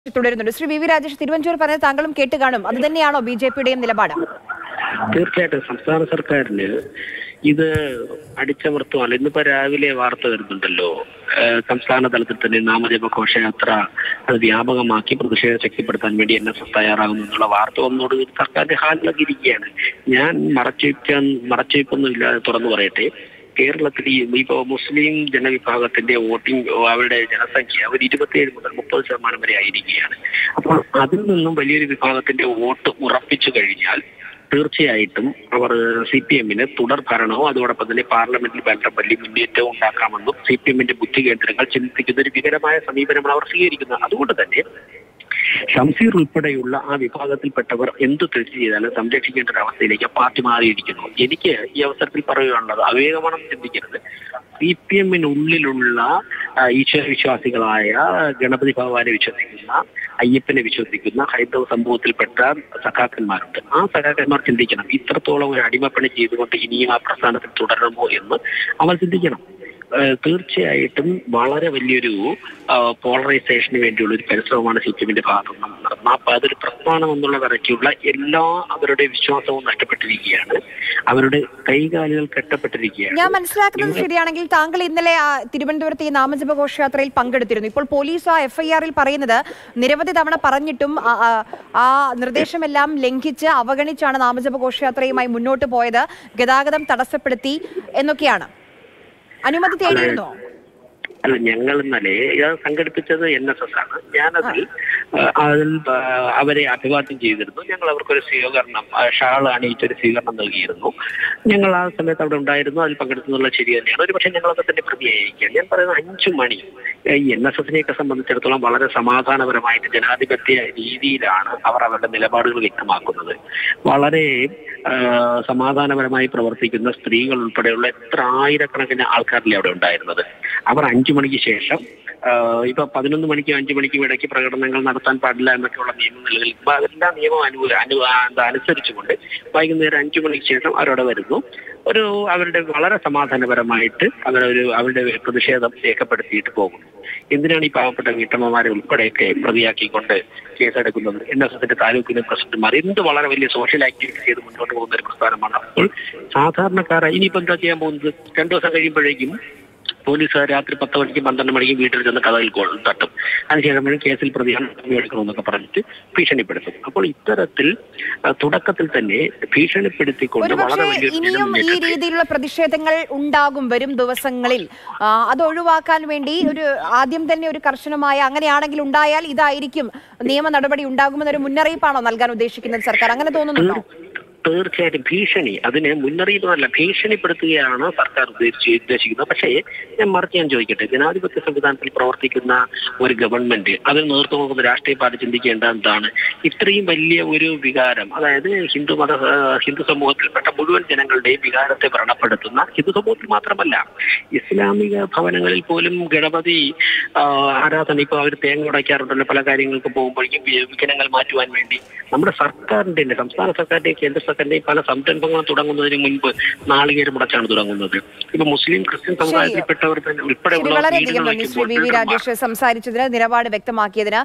തുടരുന്നുണ്ട്. Shri V V Rajesh, Thiruvanchoor പറഞ്ഞത് താങ്കളും കേട്ട് കാണും. അത് തന്നെയാണോ ബി ജെ പിയുടെയും നിലപാട്? തീർച്ചയായിട്ടും സംസ്ഥാന സർക്കാരിന് ഇത് അടിച്ചമർത്തുവാണ്. ഇന്നിപ്പോ രാവിലെ വാർത്ത വരുന്നുണ്ടല്ലോ, സംസ്ഥാന തലത്തിൽ തന്നെ നാമജപ ഘോഷയാത്ര അത് വ്യാപകമാക്കി പ്രതിഷേധം ശക്തിപ്പെടുത്താൻ വേണ്ടി NSS തയ്യാറാകുന്നു എന്നുള്ള വാർത്ത ഒന്നോട് സർക്കാരിന്റെ ഹാലിലാക്കിയിരിക്കുകയാണ്. ഞാൻ മറച്ചുവെപ്പൊന്നും ഇല്ലാതെ തുറന്നു പറയട്ടെ, കേരളത്തിൽ ഇപ്പോ മുസ്ലിം ജനവിഭാഗത്തിന്റെ വോട്ടിംഗ്, അവരുടെ ജനസംഖ്യ ഒരു 27 മുതൽ 30% വരെ ആയിരിക്കുകയാണ്. അപ്പോൾ അതിൽ നിന്നും വലിയൊരു വിഭാഗത്തിന്റെ വോട്ട് ഉറപ്പിച്ചു കഴിഞ്ഞാൽ തീർച്ചയായിട്ടും അവർ CPM-ന് തുടർ ഭരണവും അതോടൊപ്പം തന്നെ പാർലമെന്റിൽ വലിയ മുന്നേറ്റവും ഉണ്ടാക്കാമെന്നും CPM-ന്റെ ബുദ്ധി കേന്ദ്രങ്ങൾ ചിന്തിക്കുന്ന ഒരു വികരമായ സമീപനമാണ് അവർ സ്വീകരിക്കുന്നത്. അതുകൊണ്ട് തന്നെ ഷംസീർ ഉൾപ്പെടെയുള്ള ആ വിഭാഗത്തിൽപ്പെട്ടവർ എന്ത് തെറ്റ് ചെയ്താലും സംരക്ഷിക്കേണ്ട ഒരു അവസ്ഥയിലേക്ക് പാർട്ടി മാറിയിരിക്കുന്നു. എനിക്ക് ഈ അവസരത്തിൽ പറയുകയാണുള്ളത്, അവിവേകമാണെന്ന് ചിന്തിക്കരുത്. CPM-നുള്ളിലുള്ള ഈശ്വരവിശ്വാസികളായ ഗണപതി ഭഗവാനെ വിശ്വസിക്കുന്ന, അയ്യപ്പനെ വിശ്വസിക്കുന്ന ഹൈന്ദവ സമൂഹത്തിൽപ്പെട്ട സഖാക്കന്മാരുണ്ട്. ആ സഖാക്കന്മാർ ചിന്തിക്കണം, ഇത്രത്തോളം ഒരു അടിമപ്പണി ചെയ്തുകൊണ്ട് ഇനിയും ആ പ്രസ്ഥാനത്തിൽ തുടരണമോ എന്ന് അവർ ചിന്തിക്കണം. തീർച്ചയായിട്ടും വളരെ വലിയൊരു പോളറൈസേഷന് വേണ്ടിയുള്ള ഒരു പരിശ്രമമാണ് CPM-ന്റെ ഭാഗത്തു നിന്ന് നടന്നത്. അപ്പൊ അതൊരു പ്രസ്ഥാനം എന്നുള്ള തരത്തിലുള്ള എല്ലാ അവരുടെ വിശ്വാസവും നഷ്ടപ്പെട്ടിരിക്കുകയാണ്, അവരുടെ കൈകാലുകൾ കെട്ടപ്പെട്ടിരിക്കുകയാണ്. ഞാൻ മനസ്സിലാക്കുന്നത് ശരിയാണെങ്കിൽ താങ്കൾ ഇന്നലെ തിരുവനന്തപുരത്ത് ഈ നാമജപ ഘോഷയാത്രയിൽ പങ്കെടുത്തിരുന്നു. ഇപ്പോൾ പോലീസ് ആ FIR-ൽ പറയുന്നത് നിരവധി തവണ പറഞ്ഞിട്ടും ആ നിർദ്ദേശമെല്ലാം ലംഘിച്ച് അവഗണിച്ചാണ് നാമജപ ഘോഷയാത്രയുമായി മുന്നോട്ട് പോയത്, ഗതാഗതം തടസ്സപ്പെടുത്തി എന്നൊക്കെയാണ്. അനുമതി തേടിയിരുന്നോ? അല്ല, ഞങ്ങൾ ഇന്നലെ സംഘടിപ്പിച്ചത് NSS ആണ്. ഞാനതിൽ അവരെ അഭിവാദ്യം ചെയ്തിരുന്നു. ഞങ്ങൾ അവർക്കൊരു സ്വീകരണം, ഷാൾ അണിയിച്ചൊരു സ്വീകരണം നൽകിയിരുന്നു. ഞങ്ങൾ ആ സമയത്ത് അവിടെ ഉണ്ടായിരുന്നു, അതിൽ പങ്കെടുത്തുന്നുള്ള ശരി തന്നെയാണ്. ഒരു പക്ഷേ ഞങ്ങളൊക്കെ തന്നെ പ്രതിയായിരിക്കുകയാണ്. ഞാൻ പറയുന്നത് 5 മണി ഈ NSS-നെയൊക്കെ സംബന്ധിച്ചിടത്തോളം വളരെ സമാധാനപരമായിട്ട് ജനാധിപത്യ രീതിയിലാണ് അവർ അവരുടെ നിലപാടുകൾ വ്യക്തമാക്കുന്നത്. വളരെ സമാധാനപരമായി പ്രവർത്തിക്കുന്ന സ്ത്രീകൾ ഉൾപ്പെടെയുള്ള എത്ര ആയിരക്കണക്കിന് ആൾക്കാരിലെ അവിടെ ഉണ്ടായിരുന്നത്. അവർ 5 മണിക്ക് ശേഷം ഇപ്പൊ 11 മണിക്കും 5 മണിക്കും ഇടയ്ക്ക് പ്രകടനങ്ങൾ നടത്താൻ പാടില്ല എന്നൊക്കെയുള്ള നിയമം നിലനിൽക്കുമ്പോൾ അതെല്ലാം നിയമം അനുസരിച്ചുകൊണ്ട് വൈകുന്നേരം 5 മണിക്ക് ശേഷം അവരവിടെ വരുന്നു. അവരുടെ വളരെ സമാധാനപരമായിട്ട് അവരുടെ പ്രതിഷേധം രേഖപ്പെടുത്തിയിട്ട് പോകുന്നു. എന്തിനാണ് ഈ പാവപ്പെട്ട വീട്ടമ്മമാരെ ഉൾപ്പെടെയൊക്കെ പ്രതിയാക്കിക്കൊണ്ട് കേസെടുക്കുന്നത്? NSS-ന്റെ താലൂക്കിലെ പ്രസിഡന്റുമാർ എന്ത് വളരെ വലിയ സോഷ്യൽ ആക്ടിവിറ്റി ചെയ്ത് മുന്നോട്ട് പോകുന്ന ഒരു പ്രസ്ഥാനമാണ്. അപ്പോൾ സാധാരണക്കാരായി ഇനിയിപ്പോൾ എന്താ ചെയ്യാൻ പോകുന്നത്? 2 ദിവസം കഴിയുമ്പോഴേക്കും പോലീസുകാർ രാത്രി 10 മണിക്കും 12 മണിക്കും വീട്ടിൽ ചെന്ന് കഥയിൽ തട്ടും. അതിനുശേഷം കേസിൽ പ്രതിയാണ് എടുക്കണമെന്നൊക്കെ പറഞ്ഞിട്ട് ഭീഷണിപ്പെടുത്തും. അപ്പോൾ ഇത്തരത്തിൽ തുടക്കത്തിൽ തന്നെ ഭീഷണിപ്പെടുത്തിക്കൊണ്ട് വളരെ ഇനിയും ഈ രീതിയിലുള്ള പ്രതിഷേധങ്ങൾ ഉണ്ടാകും വരും ദിവസങ്ങളിൽ. അത് ഒഴിവാക്കാൻ വേണ്ടി ആദ്യം തന്നെ ഒരു കർശനമായ, അങ്ങനെയാണെങ്കിൽ ഉണ്ടായാൽ ഇതായിരിക്കും നിയമ നടപടി ഉണ്ടാകുമെന്നൊരു മുന്നറിയിപ്പാണോ നൽകാൻ ഉദ്ദേശിക്കുന്നത് സർക്കാർ? അങ്ങനെ തോന്നുന്നുണ്ടോ? തീർച്ചയായിട്ടും ഭീഷണി, അതിന് മുന്നറിയിപ്പൊന്നുമല്ല, ഭീഷണിപ്പെടുത്തുകയാണ് സർക്കാർ ഉദ്ദേശിക്കുന്നത്. പക്ഷേ ഞാൻ ചോദിക്കട്ടെ, ജനാധിപത്യ സംവിധാനത്തിൽ പ്രവർത്തിക്കുന്ന ഒരു ഗവൺമെന്റ്, അതിന് നേതൃത്വം കൊടുക്കുന്ന രാഷ്ട്രീയ പാർട്ടി ചിന്തിക്കേണ്ട എന്താണ്? ഇത്രയും വലിയ ഒരു വികാരം, അതായത് ഹിന്ദു സമൂഹത്തിൽപ്പെട്ട മുഴുവൻ ജനങ്ങളുടെയും വികാരത്തെ വ്രണപ്പെടുത്തുന്ന, ഹിന്ദു സമൂഹത്തിൽ മാത്രമല്ല ഇസ്ലാമിക ഭവനങ്ങളിൽ പോലും ഗണപതി ആരാധന, ഇപ്പൊ അവർ തേങ്ങ ഉടയ്ക്കാറുണ്ടല്ലോ പല കാര്യങ്ങൾക്ക് പോകുമ്പോഴേക്കും വിഘടനങ്ങൾ മാറ്റുവാൻ വേണ്ടി. നമ്മുടെ സർക്കാരിന്റെ, സംസ്ഥാന സർക്കാരിന്റെയും കേന്ദ്ര സർക്കാരിന്റെയും പല സംരംഭങ്ങളും തുടങ്ങുന്നതിന് മുൻപ് നാളികേരം മുടച്ചാണ് തുടങ്ങുന്നത്. ഇപ്പൊ മുസ്ലിം ക്രിസ്ത്യൻ സമുദായത്തിൽപ്പെട്ടവർ തന്നെ ഉൾപ്പെടെയുള്ള വളരെയധികം നന്ദി ശ്രീ വി വി രാജേഷ് സംസാരിച്ചതിന്, നിലപാട് വ്യക്തമാക്കിയതിന്.